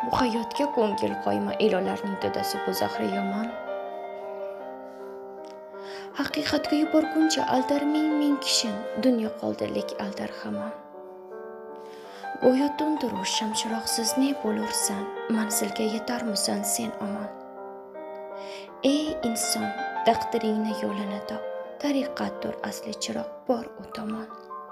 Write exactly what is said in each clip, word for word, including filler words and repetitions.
Bu hayotga ko'ngil qo'yma, ilonlarning to'dasi bu zahri yomon. Haqiqatga yuborguncha aldar ming-ming kishin, dunyo qoldi lek aldar hamon. Go'yo tundiruv shamchiroqsiz ne bo'lursan, manzilga yetarmisan sen omon. Ey inson, taqdiringni yo'lini top, tariqatdir asli chiroq bor u tomon.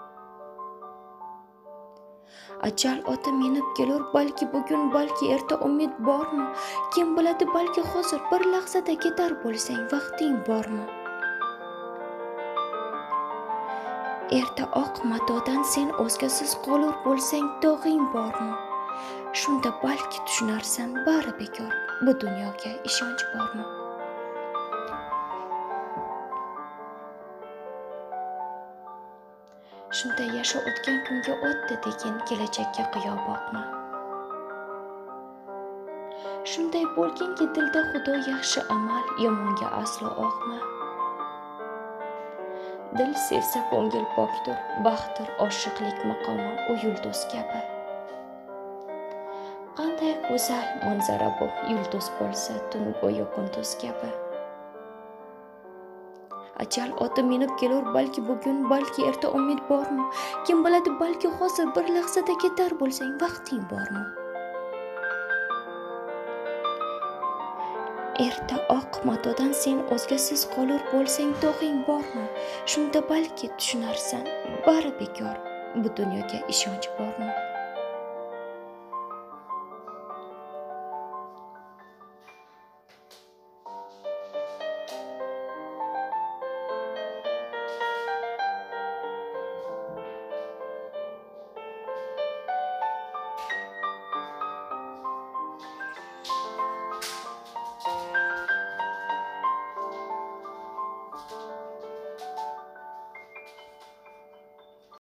Ajal oti minib kelur, balki bugun, balki erta umid bormi? Kim biladi, balki hozir bir lahzada ketar bo'lsang, vaqting bormi? Erta oq matodan sen o'zgasiz qolur bo'lsang, dog'ing bormi? Shunda balki tushunarsan, bari bekor, bu dunyoga ishonch bormi? Shunda yasha o'tgan kunga o'tdi degin, kelajakka qiyo boqma. Shunday bo'lginki dilda xudo yaxshi amal, yomonga aslo oqma. Dil sevsa ko'ngil pokdir, baxtdir oshiqlik maqomi u yulduz kabi. Qanday go'zal manzara bu, yulduz bo'lsa tun bo'yi kunduz kabi. Ajal oti minib kelur, balki bugun, balki erta umid bormi? Kim biladi, balki hozir bir lahzada ketar bo'lsang, vaqting bormi? Erta oq matodan sen o'zgasiz qolur bo'lsang, dog'ing bormi? Shunda balki tushunarsan, bari bekor, bu dunyoga ishonch bormi?